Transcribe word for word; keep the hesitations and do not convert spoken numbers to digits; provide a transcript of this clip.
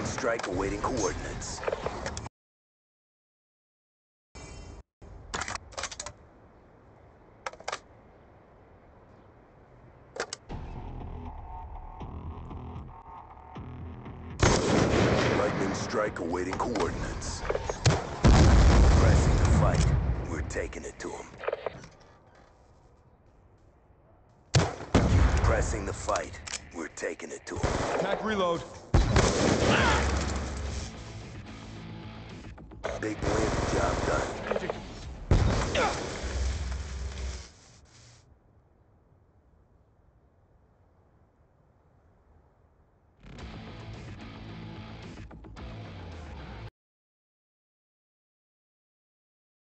strike awaiting coordinates. Lightning strike awaiting coordinates. Pressing the fight. We're taking it to him. Pressing the fight. We're taking it to him. Attack reload. Big win.